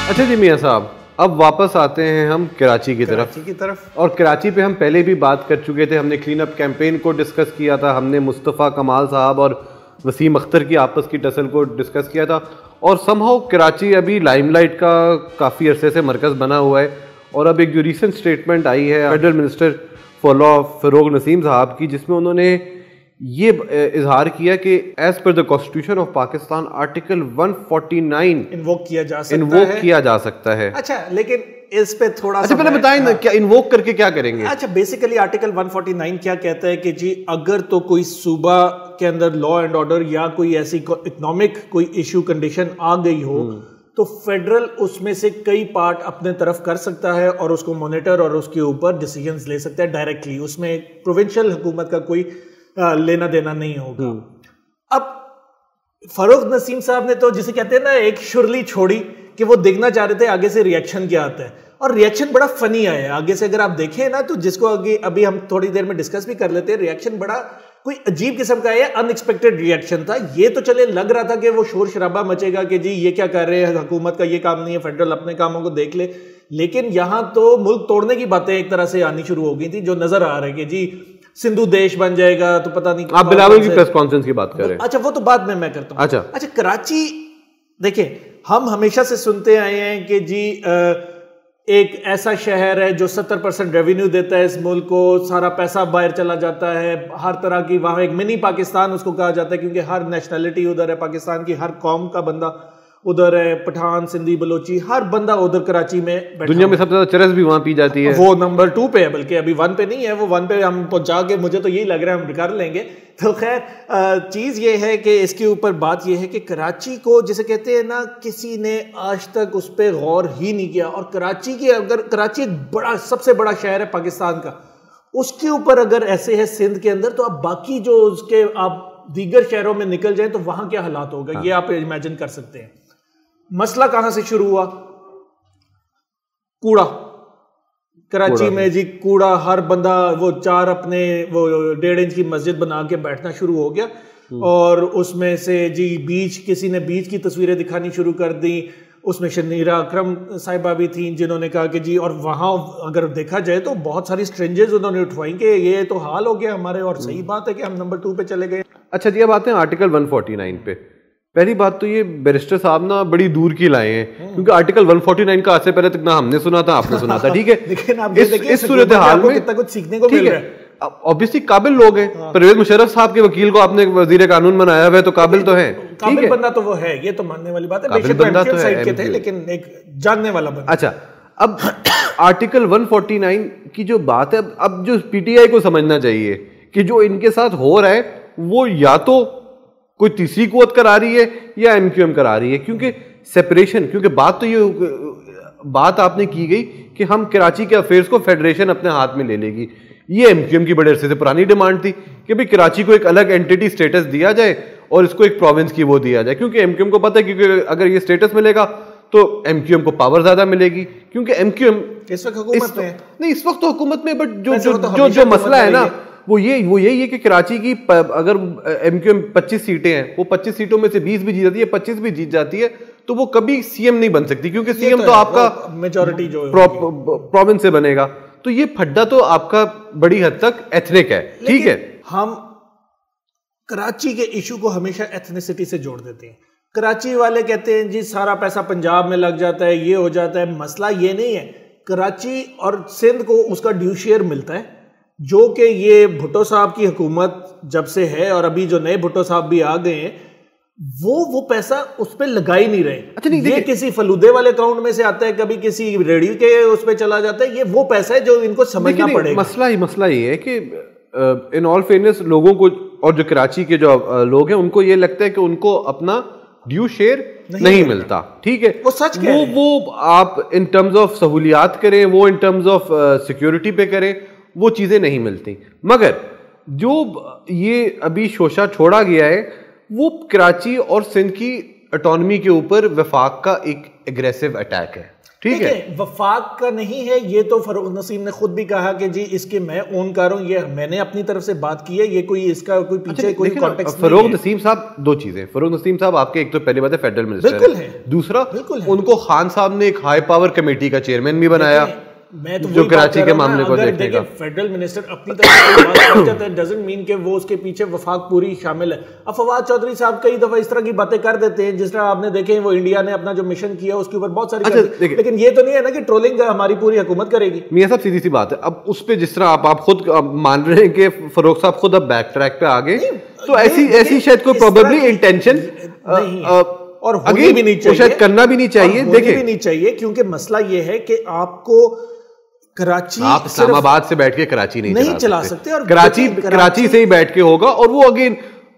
अच्छा जी मियां साहब, अब वापस आते हैं हम कराची की तरफ। और कराची पे हम पहले भी बात कर चुके थे, हमने क्लीन अप कैंपेन को डिस्कस किया था, हमने मुस्तफ़ा कमाल साहब और वसीम अख्तर की आपस की टसल को डिस्कस किया था। और समहाउ कराची अभी लाइमलाइट का काफ़ी अरसे से मरकज़ बना हुआ है। और अब एक जो रिसेंट स्टेटमेंट आई है federal minister for law Farogh Naseem साहब की, जिसमें उन्होंने ये इजहार किया कि एज पर the constitution of Pakistan article 149 invoke किया जा सकता है। अच्छा, लेकिन इस पे थोड़ा अच्छा पहले बताएं ना, क्या इन्वोक करके क्या करेंगे? अच्छा, बेसिकली आर्टिकल 149 क्या कहता है कि जी अगर तो कोई सूबा के अंदर लॉ एंड ऑर्डर या कोई ऐसी इकोनॉमिक कोई इशू कंडीशन आ गई हो तो फेडरल उसमें से कई पार्ट अपने तरफ कर सकता है और उसको मॉनिटर और उसके ऊपर डिसीजंस ले सकता है डायरेक्टली। उसमें प्रोविंशियल हुकूमत का कोई लेना देना नहीं होगा। अब फरोग नसीम साहब ने तो जिसे कहते हैं ना एक शुरली छोड़ी कि वो देखना चाह रहे थे आगे से रिएक्शन क्या आता है, और रिएक्शन बड़ा फनी आया है आगे से। अगर आप देखें ना तो जिसको आगे अभी हम थोड़ी देर में डिस्कस भी कर लेते हैं, रिएक्शन बड़ा कोई अजीब किस्म का है, अनएक्सपेक्टेड रिएक्शन था। ये तो चले लग रहा था कि वो शोर शराबा मचेगा कि जी ये क्या कर रहे हैं, हुकूमत का ये काम नहीं है, फेडरल अपने कामों को देख ले। लेकिन यहां तो मुल्क तोड़ने की बातें एक तरह से आनी शुरू हो गई थी, जो नजर आ रहा है कि जी सिंधु देश बन जाएगा। तो पता नहीं आप बिलावल की प्रेस कॉन्फ्रेंस की बात कर रहे हैं। अच्छा, वो तो बाद में मैं करता हूं। अच्छा, कराची देखिए, हम हमेशा से सुनते आए हैं कि जी एक ऐसा शहर है जो 70% रेवेन्यू देता है इस मुल्क को, सारा पैसा बाहर चला जाता है, हर तरह की वहां एक मिनी पाकिस्तान उसको कहा जाता है क्योंकि हर नेशनैलिटी उधर है, पाकिस्तान की हर कौम का बंदा उधर है, पठान, सिंधी, बलोची, हर बंदा उधर कराची में बैठा। दुनिया में सबसे ज्यादा चरस भी वहां पी जाती है। वो नंबर 2 पे है, बल्कि अभी 1 पे नहीं है, वो 1 पे हम पहुंचा के मुझे तो यही लग रहा है हम कर लेंगे। तो खैर चीज ये है कि इसके ऊपर बात ये है कि कराची को जिसे कहते हैं ना, किसी ने आज तक उस पर गौर ही नहीं किया। और कराची की अगर कराची एक बड़ा सबसे बड़ा शहर है पाकिस्तान का, उसके ऊपर अगर ऐसे है सिंध के अंदर, तो अब बाकी जो उसके आप दीगर शहरों में निकल जाए तो वहां क्या हालात होगा ये आप इमेजिन कर सकते हैं। मसला कहां से शुरू हुआ? कूड़ा। कराची में जी कूड़ा, हर बंदा वो 4 अपने वो 1.5 इंच की मस्जिद बना के बैठना शुरू हो गया। और उसमें से जी बीच, किसी ने बीच की तस्वीरें दिखानी शुरू कर दी। उसमें शनीरा अकरम साहिबा भी थी जिन्होंने कहा कि जी, और वहां अगर देखा जाए तो बहुत सारी स्ट्रेंजेस उन्होंने उठवाई कि ये तो हाल हो गया हमारे, और सही बात है कि हम नंबर 2 पे चले गए। अच्छा जी, अब आते हैं आर्टिकल 149 पे। पहली बात तो ये बैरिस्टर साहब ना बड़ी दूर की लाए हैं, क्योंकि आर्टिकल 149 का आज से पहले तक ना हमने सुना था, आपने सुना था, ठीक है। लेकिन आप इस सूरत हाल में कितना कुछ सीखने को मिल रहा है। ऑब्वियसली काबिल लोग हैं। परवेज मुशर्रफ साहब के वकील को आपने वजीर कानून बनाया हुआ है, तो काबिल तो है, काबिल बंदा तो वो है, ये तो मानने वाली बात है। काबिल बंदा तो है, लेकिन एक जानने वाला बंदा। अच्छा, अब आर्टिकल 149 की जो बात है, अब जो पीटीआई को समझना चाहिए कि जो इनके साथ हो रहा है वो या तो कोई तीसरी कुव्वत करा रही है या एमक्यूएम करा रही है, क्योंकि सेपरेशन, क्योंकि बात तो ये बात आपने की गई कि हम कराची के अफेयर्स को फेडरेशन अपने हाथ में ले लेगी। ये एमक्यूएम की बड़े अरसे से पुरानी डिमांड थी कि भाई कराची को एक अलग एंटिटी स्टेटस दिया जाए और इसको एक प्रोविंस की वो दिया जाए, क्योंकि एमक्यूएम को पता है क्योंकि अगर ये स्टेटस मिलेगा तो एमक्यूएम को पावर ज्यादा मिलेगी, क्योंकि एमक्यूएम इस वक्त हुकूमत में नहीं, इस वक्त तो हुकूमत में, बट जो मसला है ना वो यही है कि कराची की अगर एमक्यूएम 25 सीटें हैं, वो 25 सीटों में से 20 भी जीत जाती है, 25 भी जीत जाती है, तो वो कभी सीएम नहीं बन सकती, क्योंकि सीएम तो आपका मेजॉरिटी जो प्रोविंस से बनेगा। तो ये फड्डा तो आपका बड़ी हद तक एथनिक है, ठीक है। हम कराची के इशू को हमेशा एथनिसिटी से जोड़ देते हैं। कराची वाले कहते हैं जी सारा पैसा पंजाब में लग जाता है, ये हो जाता है। मसला ये नहीं है, कराची और सिंध को उसका ड्यू शेयर मिलता है, जो कि ये भुट्टो साहब की हुकूमत जब से है, और अभी जो नए भुट्टो साहब भी आ गए हैं, वो पैसा उस पर लगा ही नहीं रहे। अच्छा, नहीं, ये किसी फलूदे वाले अकाउंट में से आता है, कभी किसी रेडियो के उस पर चला जाता है। ये वो पैसा है जो इनको समझना पड़ेगा। मसला ये है कि इन ऑल फेयरनेस लोगों को, और जो कराची के जो लोग हैं, उनको ये लगता है कि उनको अपना ड्यू शेयर नहीं मिलता, ठीक है। वो सच वो आप इन टर्म्स ऑफ सहूलियात करें, वो इन टर्म्स ऑफ सिक्योरिटी पे करें, वो चीजें नहीं मिलती। मगर जो ये अभी शोशा छोड़ा गया है वो कराची और सिंध की ऑटोनॉमी के ऊपर वफाक का एक एग्रेसिव अटैक है। ठीक है, वफाक का नहीं है ये तो फरोग नसीम ने खुद भी कहा कि जी इसके मैं ओन कर रहा हूं, ये मैंने अपनी तरफ से बात की है, ये कोई इसका कोई पीछे कोई कॉन्टेक्स्ट नहीं है। फरोग नसीम साहब, दो चीजें, फरोग नसीम साहब आपके एक तो पहली बात है फेडरल मिनिस्टर है, दूसरा उनको खान साहब ने एक हाई पावर कमेटी का चेयरमैन भी बनाया मैं तो जो कराची के मामले को देखेगा। फेडरल मिनिस्टर अपनी तरफ से बात कर जाता है, डजंट मीन कि वो उसके पीछे वफाक पूरी शामिल है। अब फवाद चौधरी साहब कई दफा इस तरह की बातें कर देते हैं, जिस तरह आपने देखे वो इंडिया ने अपना जो मिशन किया उसके ऊपर बहुत सारी लेकिन ये तो नहीं है ना कि ट्रोलिंग हमारी पूरी हुकूमत करेगी। मियां साहब सीधी सी बात है, अब उस पे जिस तरह आप खुद मान रहे हैं कि फरोग साहब खुद अब बैक ट्रैक पे आ गए, तो ऐसी शायद कोई प्रोबेबली इंटेंशन और होनी भी नहीं चाहिए, शायद करना भी नहीं चाहिए, देखिए भी नहीं चाहिए, क्योंकि मसला ये है कि आपको कराची, आप इस्लामाबाद से बैठ के कराची नहीं चला सकते, और कराची से ही बैठ के होगा। और वो अगेन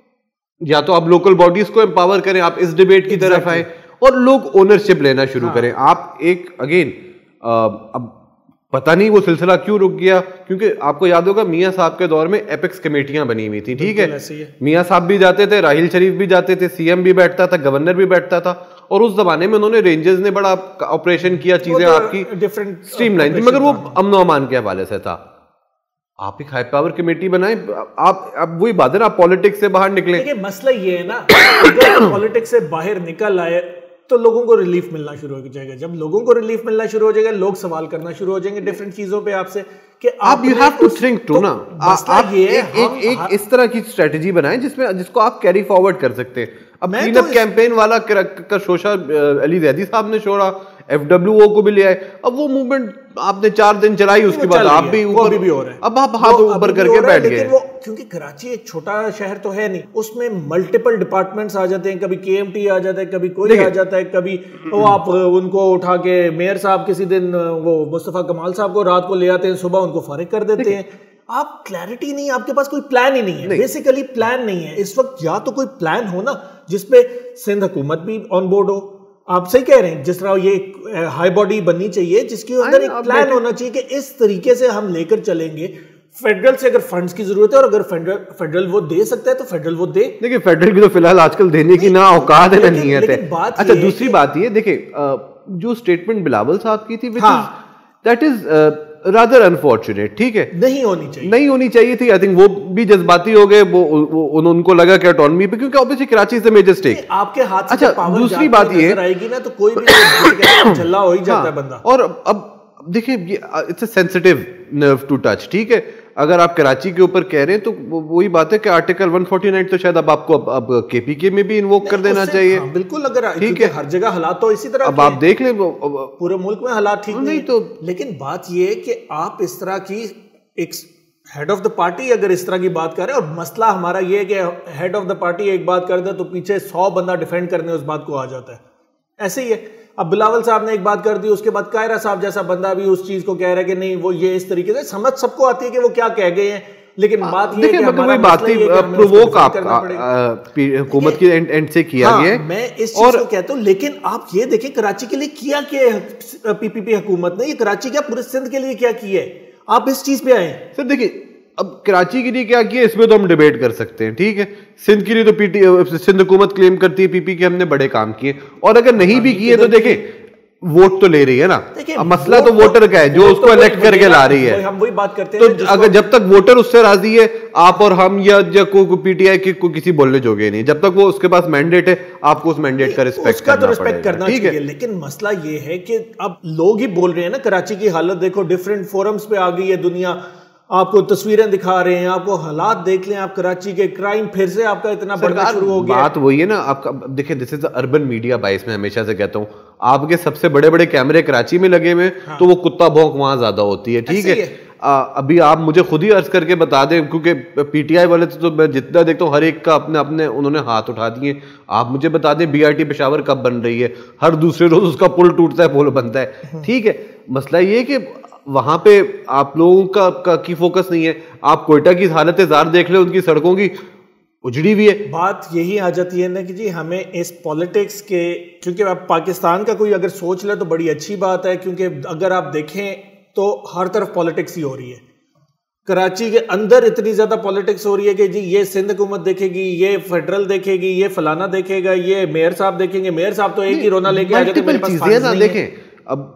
या तो आप लोकल बॉडीज को एम्पावर करें, आप इस डिबेट की तरफ आए और लोग ओनरशिप लेना शुरू करें। आप एक अगेन अब पता नहीं वो सिलसिला क्यों रुक गया, क्योंकि आपको याद होगा मियां साहब के दौर में एपेक्स कमेटियां बनी हुई थी, ठीक है, मियां साहब भी जाते थे, राहिल शरीफ भी जाते थे, सीएम भी बैठता था, गवर्नर भी बैठता था, और उस जमाने में उन्होंने रेंजर्स ने बड़ा ऑपरेशन किया, चीजें आपकी डिफरेंट स्ट्रीमलाइन थी, मगर वो अमन व अमान के हवाले से था। आप एक हाई पावर कमेटी बनाए, आप अब वही बात है ना, आप पॉलिटिक्स से बाहर निकले। मसला ये है ना, अगर पॉलिटिक्स से बाहर निकल आए तो लोगों को रिलीफ मिलना शुरू हो जाएगा। जब लोगों को रिलीफ मिलना शुरू हो जाएगा, लोग सवाल करना शुरू हो जाएंगे डिफरेंट चीजों पे आपसे कि आप you have to think to ना, आप एक इस तरह की स्ट्रेटजी बनाएं जिसको आप कैरी फॉरवर्ड कर सकते हैं। अब क्लीन अप कैंपेन वाला का शोशा अली जैदी साहब ने छोड़ा, एफडब्ल्यूओ को भी ले आए, अब वो मूवमेंट आपने 4 दिन चलाई, उसके बाद आप भी ऊपर भी हो रहे हैं, अब आप हाथ ऊपर करके बैठ गए। क्योंकि कराची एक छोटा शहर तो है नहीं, उसमें मल्टीपल डिपार्टमेंट्स आ जाते हैं, कभी केएमटी आ जाता है, कभी कोई आ जाता है, कभी वो आप उनको उठा के मेयर साहब किसी दिन वो मुस्तफा कमाल साहब को रात को ले आते हैं, सुबह उनको फारिग कर देते हैं। आप क्लैरिटी नहीं, आपके पास कोई प्लान ही नहीं है, बेसिकली प्लान नहीं है इस वक्त। या तो कोई प्लान हो ना जिसपे सिंध हुकूमत भी ऑन बोर्ड हो, आप सही कह रहे हैं, जिस तरह ये हाई बॉडी बननी चाहिए जिसके अंदर एक प्लान होना चाहिए कि इस तरीके से हम लेकर चलेंगे। फेडरल से अगर फंड्स की जरूरत है और अगर फेडरल वो दे सकता है तो फेडरल वो दे। देखिए फेडरल की तो फिलहाल आजकल देने की ना औकात है ना नीयत है। अच्छा दूसरी बात ये देखिए, जो स्टेटमेंट बिलावल साहब की थी दैट इज रादर अनफॉर्चुनेट, ठीक है, नहीं होनी चाहिए थी। आई थिंक वो भी जज्बाती हो गए, वो उनको लगा कि ऑटोनॉमी पे, क्योंकि obviously Karachi is the major stake आपके हाथ से। अच्छा पावर दूसरी बात ये आएगी ना तो कोई भी झल्ला हो ही जाता है बंदा। और अब देखिए it's a sensitive nerve to touch, ठीक है, अगर आप कराची के ऊपर कह रहे हैं तो वही बात है कि आर्टिकल 149 तो शायद अब आपको अब केपीके में भी इन्वोक कर देना चाहिए। हाँ, बिल्कुल, अगर ठीक है, हर जगह हालात तो इसी तरह अब आप देख लें पूरे मुल्क में हालात ठीक नहीं तो, लेकिन बात ये है कि आप इस तरह की एक हेड ऑफ द पार्टी अगर इस तरह की बात कर रहे हैं, और मसला हमारा ये है कि हेड ऑफ द पार्टी एक बात कर दे तो पीछे 100 बंदा डिफेंड करने उस बात को आ जाता है, ऐसे ही है। अब बिलावल साहब ने एक बात कर दी, उसके बाद कायरा साहब जैसा बंदा भी उस चीज को कह रहा है कि नहीं वो ये इस तरीके से, समझ सबको आती है कि वो क्या कह गए हैं, लेकिन बात ये है कि हमारा बात प्रोवोक हुकूमत की एंड से किया गया है। मैं इस चीज को कहता हूं, लेकिन आप ये देखें कराची के लिए किया क्या पीपीपी हुकूमत ने, ये कराची क्या पूरे सिंध के लिए क्या किया है, आप इस चीज पे आए सर। देखिए अब कराची के लिए क्या किया इसमें तो हम डिबेट कर सकते हैं, ठीक है, सिंध के लिए तो सिंध हुकूमत क्लेम करती है पीपी के हमने बड़े काम किए, और अगर नहीं भी किए तो देखें वोट तो ले रही है ना, अब मसला तो वोटर का है जो उसको इलेक्ट करके ला रही है, हम वही बात करते हैं। तो अगर जब तक वोटर उससे राजी है, आप और हम या पीटीआई के को किसी बोलने जोगे नहीं, जब तक वो उसके पास मैंडेट है आपको उस मैंडेट का रिस्पेक्ट करना चाहिए। लेकिन मसला ये है कि अब लोग ही बोल रहे हैं ना, कराची की हालत देखो, डिफरेंट फोरम्स पे आ गई है दुनिया, आपको तस्वीरें दिखा रहे हैं, आपको हालात देख लें, आप कराची के क्राइम फिर से आपका इतना बढ़ना शुरू हो गया। बात वही है ना, आपका देखिए दिस इज अर्बन मीडिया बाइस, मैं हमेशा से कहता हूं, आपके सबसे बड़े बड़े कैमरे कराची में लगे हुए तो वो कुत्ता भौंक वहां ज्यादा होती है, ठीक है। अभी आप मुझे खुद ही अर्ज करके बता दें, क्योंकि पीटीआई वाले तो मैं जितना देखता हूँ हर एक का अपने अपने उन्होंने हाथ उठा दिए, आप मुझे बता दें बीआरटी पेशावर कब बन रही है, हर दूसरे रोज उसका पुल टूटता है, पुल बनता है, ठीक है। मसला ये कि वहां पे आप लोगों का की फोकस नहीं है। आप कोयटा की हालत जार देख ले, उनकी सड़कों की उजड़ी हुई है। बात यही आ जाती है ना कि जी हमें इस पॉलिटिक्स के, क्योंकि अब पाकिस्तान का कोई अगर सोच ले तो बड़ी अच्छी बात है, क्योंकि अगर आप देखें तो हर तरफ पॉलिटिक्स ही हो रही है। कराची के अंदर इतनी ज्यादा पॉलिटिक्स हो रही है कि जी ये सिंध हुकूमत देखेगी, ये फेडरल देखेगी, ये फलाना देखेगा, ये मेयर साहब देखेंगे, मेयर साहब तो एक ही रोना लेके आ जाते हैं मेरे पास फंड्स नहीं है। देखें अब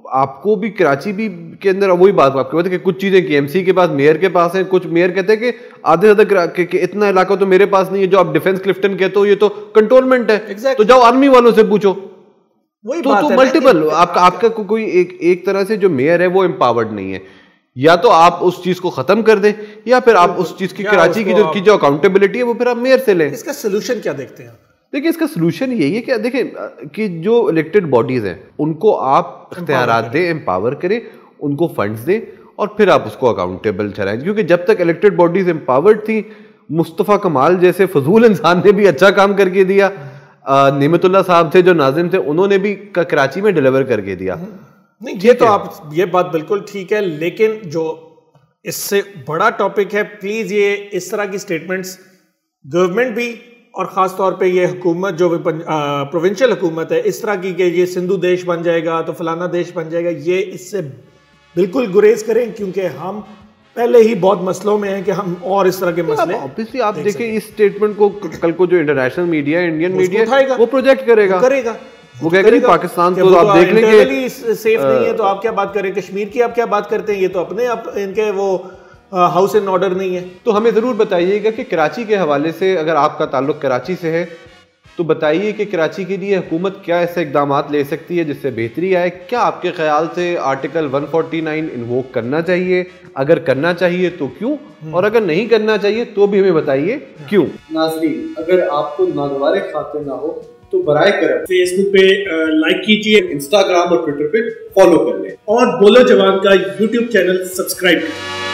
आपको भी कराची भी के अंदर वही बात आपको पता है कि कुछ चीजें KMC के पास, मेयर के पास हैं, कुछ मेयर कहते हैं कि आधे से ज्यादा इतना इलाका तो मेरे पास नहीं है। जो आप डिफेंस क्लिफ्टन कहते हो ये तो कंटोनमेंट है, तो जाओ आर्मी वालों से पूछो। वही तो मल्टीपल आपका कोई एक तरह से जो मेयर है वो एम्पावर्ड नहीं है। या तो आप उस चीज को खत्म कर दें या फिर आप उस चीज की कराची की जो अकाउंटेबिलिटी है वो फिर आप मेयर से लें। इसका सोल्यूशन क्या देखते हैं? देखिए इसका सोल्यूशन यही है कि देखिए कि जो इलेक्टेड बॉडीज हैं उनको आप इख्तियारात दें, एम्पावर करें, उनको फंड्स दें और फिर आप उसको अकाउंटेबल चलाएं। क्योंकि जब तक इलेक्टेड बॉडीज एम्पावर्ड थी, मुस्तफ़ा कमाल जैसे फजूल इंसान ने भी अच्छा काम करके दिया, निमतुल्लाह साहब थे जो नाजिम थे उन्होंने भी कराची में डिलीवर करके दिया। नहीं ये तो आप ये बात बिल्कुल ठीक है, लेकिन जो इससे बड़ा टॉपिक है, प्लीज ये इस तरह की स्टेटमेंट्स गवर्नमेंट भी और ख़ास तौर पे ये हुकूमत जो प्रोविंशियल हुकूमत है इस तरह की कि ये सिंधु देश बन जाएगा तो फलाना देश बन जाएगा, ये इससे बिल्कुल गुरेज करें। क्योंकि हम पहले ही बहुत मसलों में हैं कि हम और इस तरह के मसले ऑब्वियसली आप देखें इस स्टेटमेंट को कल को जो इंटरनेशनल मीडिया, इंडियन मीडिया वो प्रोजेक्ट करेगा, वो कहेगा नहीं पाकिस्तान तो आप देख लेंगे सेफ नहीं है तो आप क्या बात करें, कश्मीर की आप क्या बात करते हैं, ये तो अपने इनके वो हाउस एंड ऑर्डर नहीं है। तो हमें ज़रूर बताइएगा कि कराची के हवाले से अगर आपका ताल्लुक कराची से है तो बताइए कि कराची के लिए हुकूमत क्या ऐसे इकदाम ले सकती है जिससे बेहतरी आए। क्या आपके ख्याल से आर्टिकल 149 इन्वोक करना चाहिए? अगर करना चाहिए तो क्यों, और अगर नहीं करना चाहिए तो भी हमें बताइए क्यों। नाज़रीन, अगर आपको नागवारे खाते ना हो तो बराए करम फेसबुक पे लाइक कीजिए, इंस्टाग्राम और ट्विटर पे फॉलो कर लें और बोलो जवान का यूट्यूब चैनल सब्सक्राइब करें।